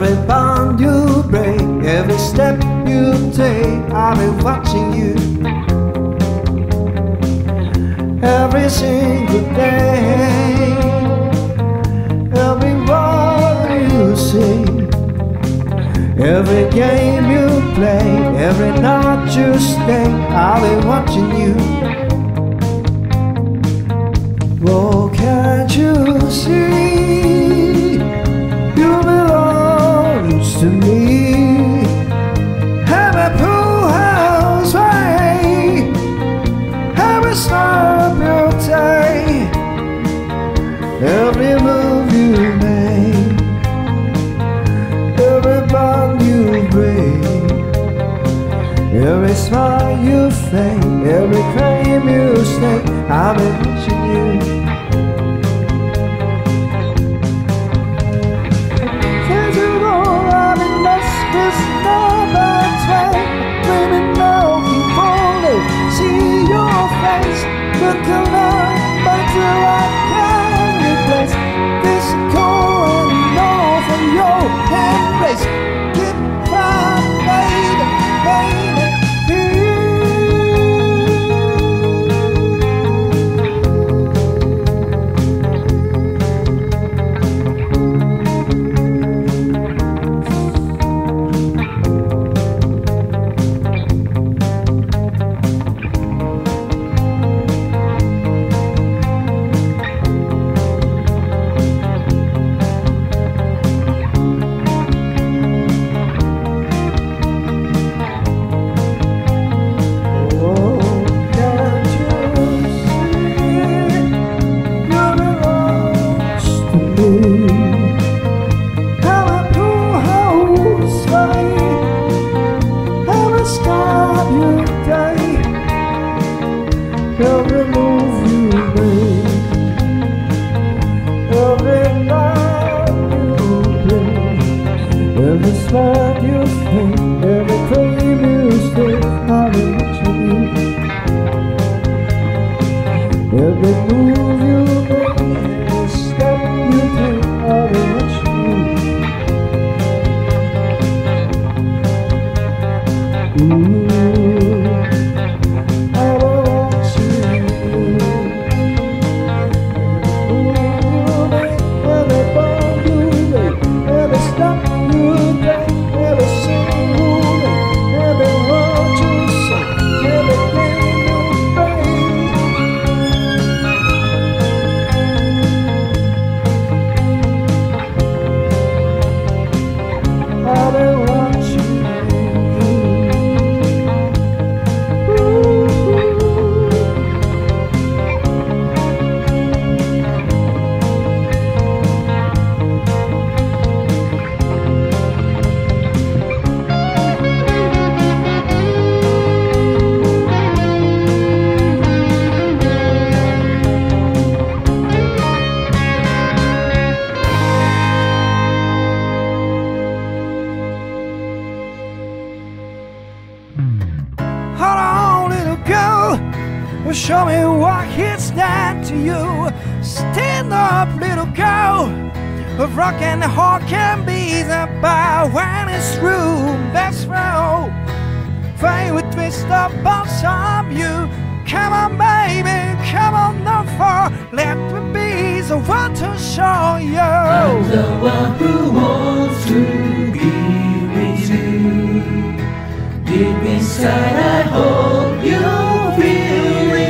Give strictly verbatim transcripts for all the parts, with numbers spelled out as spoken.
Every bond you break, every step you take, I'll be watching you. Every single day, every word you say, every game you play, every night you stay, I'll be watching you. Oh, can't you see, you belong to me. Every pool house way, every stop you take, every move you make, every bond you break, every smile you fake, every claim you stake, I'll be watching you. Since you know I'm in this business way, dreaming now keep only see your face. Look around, but you I can't replace this cold and all for your embrace. Keep crying, baby, baby, every move you make, every night you play, every smile you fake, every claim you stay, I'll be watching you. Every move you make, every step you take, I'll be watching you. Ooh. Show me what it's done to you. Stand up, little girl. A rock and heart can be the bar when it's through. That's right. Fade with twist up of you. Come on, baby, come on, no far. Let me be the one to show you. I'm the one who wants to be with you. Deep inside, I hope you feel.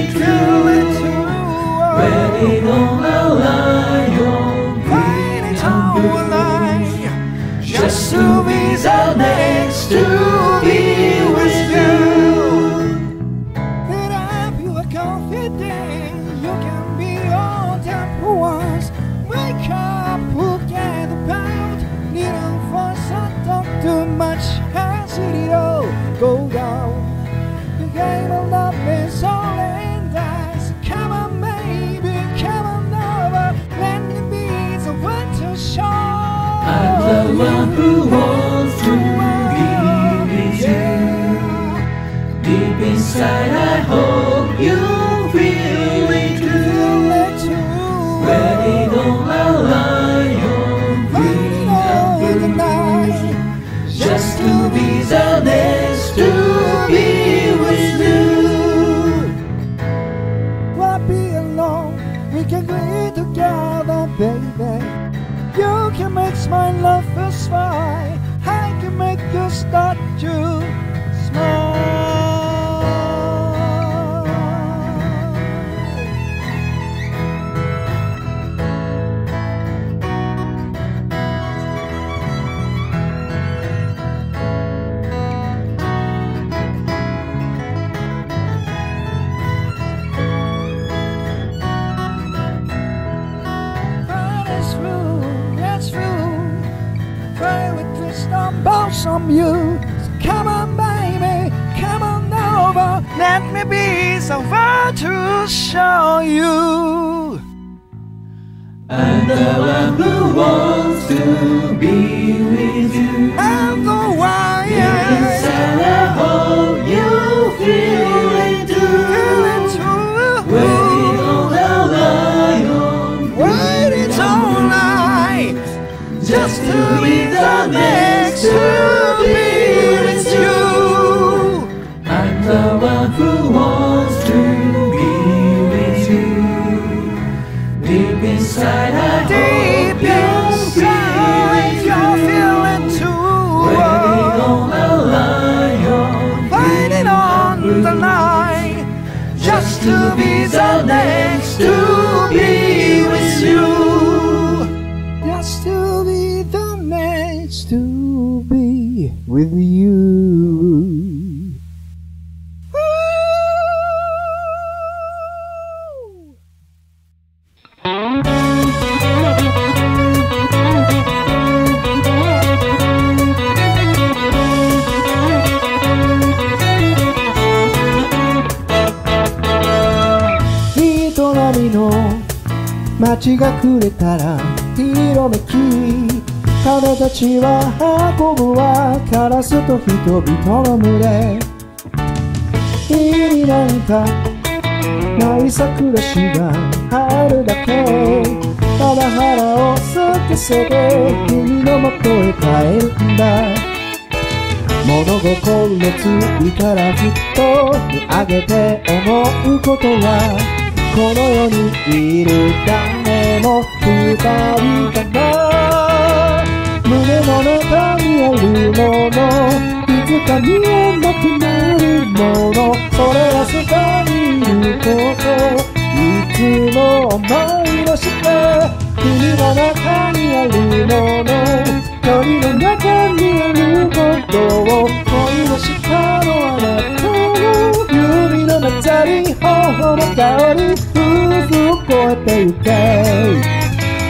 Waiting on a lion, waiting on a lion, just to be the next to be with you. That I feel confident you can be all that for once. Wake up, forget about little voice. I talk too much, has it all go down. The game of love is all in dice. Come on, baby, come on over. Let me be the one to show. I'm the one who wants to be with you. Deep inside, I hope you feel it too. Waiting on a lion, waiting on the night. Let me be someone to show you. I'm the one who wants to be with you. I'm the one, yeah. Inside I hope you feel it too. Feel it too. Waiting on the line, waiting all night, just to be the next to be with you. I'm the one who wants to be with you. Deep inside I Deep hope you inside, you're feeling too. waiting on the line, Waiting on the line, just to be the next to be with you. Just to be the next to be with you.人波の街が暮れたら色めき彼たちは運ぶはカラスと人々の群れ日になんかないさ暮らしがあるだけただ腹をすけせて君の元へ帰るんだ物心ついたらふっと見上げて思うことはこの世にいる誰も二人かな胸の中にあるものいつか見えなくなるものそれはそばにいることいつも思い出して君の中にあるもの鳥の中にあることを思い出したのあなたの指の中に頬の香り夫婦を越えてゆけ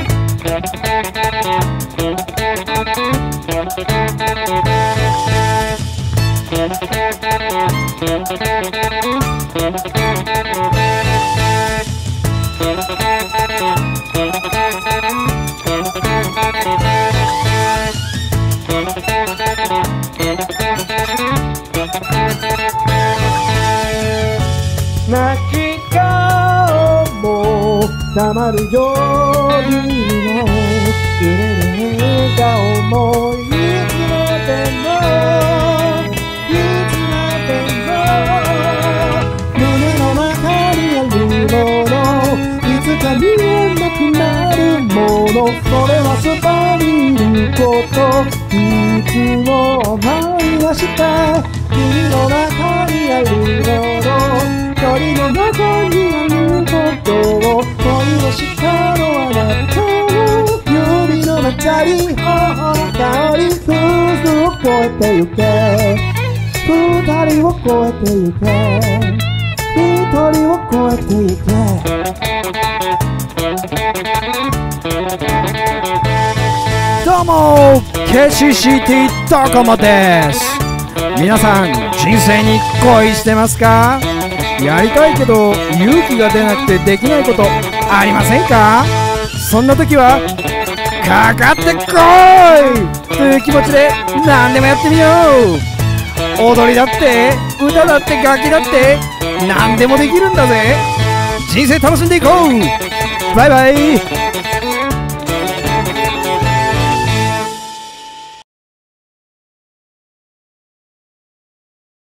泣き顔も黙る夜の揺れる笑顔もいつまでもいつまでも胸の中にあるものいつか見えなくなるものそれはそばにいることいつも思い出して君の中にあるもの鳥の中にあることを思い出したのはあなたの指の中に頬の香り夫婦を越えてゆけ二人を越えてゆけ一人を越えてゆけどうも ケーシーシーティー ドコモです皆さん人生に恋してますかやりたいけど勇気が出なくてできないことありませんかそんな時はかかってこいという気持ちで何でもやってみよう踊りだって歌だって楽器だって何でもできるんだぜ人生楽しんでいこうバイバイ